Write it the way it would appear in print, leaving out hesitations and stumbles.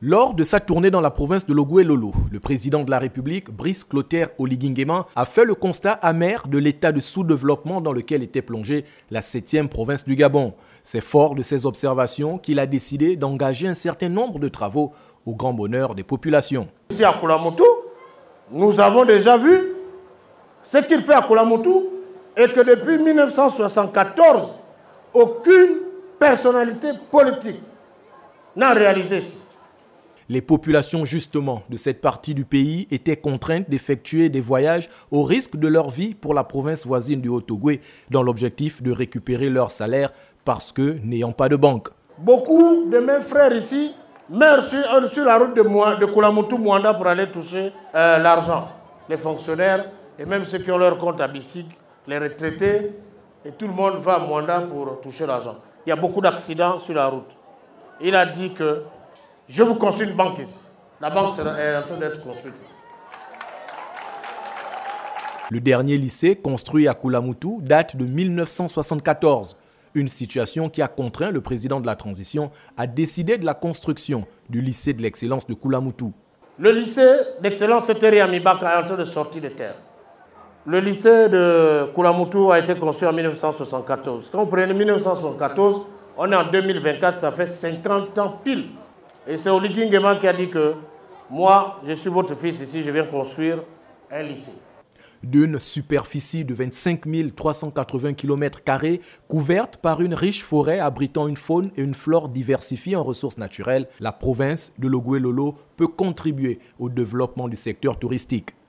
Lors de sa tournée dans la province de Logoué-Lolo, le président de la République, Brice Clotaire Oligui Nguema, a fait le constat amer de l'état de sous-développement dans lequel était plongée la 7e province du Gabon. C'est fort de ces observations qu'il a décidé d'engager un certain nombre de travaux au grand bonheur des populations. Ici à Koulamoutou, nous avons déjà vu ce qu'il fait à Koulamoutou et que depuis 1974, aucune personnalité politique n'a réalisé ça. Les populations justement de cette partie du pays étaient contraintes d'effectuer des voyages au risque de leur vie pour la province voisine du Haut-Ogooué dans l'objectif de récupérer leur salaire parce que n'ayant pas de banque. Beaucoup de mes frères ici meurent sur la route de Koulamoutou-Mwanda pour aller toucher l'argent. Les fonctionnaires et même ceux qui ont leur compte à Bissig, les retraités, et tout le monde va à Mwanda pour toucher l'argent. Il y a beaucoup d'accidents sur la route. Il a dit que je vous construis une banque ici. La banque est en train d'être construite. Le dernier lycée construit à Koulamoutou date de 1974. Une situation qui a contraint le président de la transition à décider de la construction du lycée de l'excellence de Koulamoutou. Le lycée d'excellence Seteri Amibaka est en train de sortir de terre. Le lycée de Koulamoutou a été construit en 1974. Quand vous prenez 1974, on est en 2024, ça fait 50 ans pile. Et c'est Oligui Nguema qui a dit que moi, je suis votre fils ici, je viens construire un lycée. D'une superficie de 25 380 km², couverte par une riche forêt abritant une faune et une flore diversifiées en ressources naturelles, la province de Logoué-Lolo peut contribuer au développement du secteur touristique.